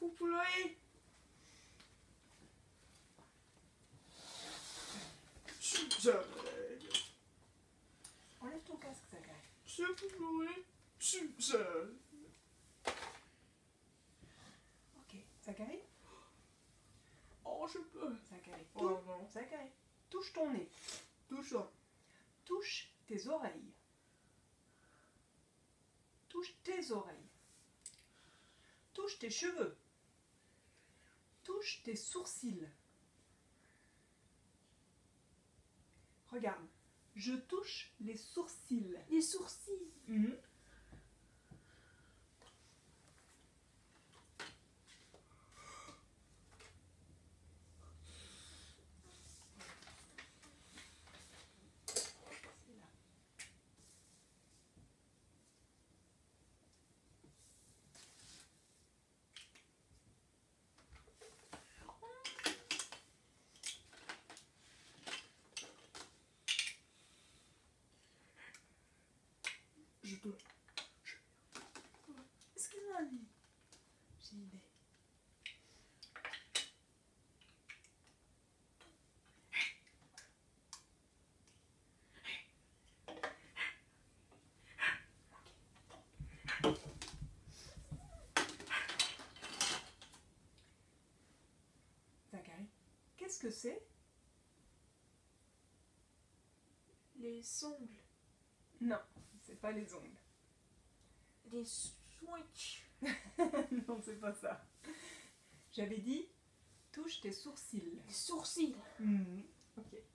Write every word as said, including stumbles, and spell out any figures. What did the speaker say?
Faut pleurer. Suzanne. Enlève ton casque, Zachary. Je peux pleurer. Suzanne. Ok, Zachary. Oh, je peux. Zachary. Oh Tou- non. Zachary. Touche ton nez. Tout ça. Touche tes oreilles. Touche tes oreilles. Touche tes cheveux. Touche tes sourcils. Regarde, je touche les sourcils. Les sourcils. Mhm. C'est là. Je peux. Excuse-moi, mais j'ai une idée. Zachary, qu'est-ce que c'est? Les ongles. Non, c'est pas les ongles. Les switch. Non, c'est pas ça. J'avais dit, touche tes sourcils. Les sourcils. Mhm. Ok.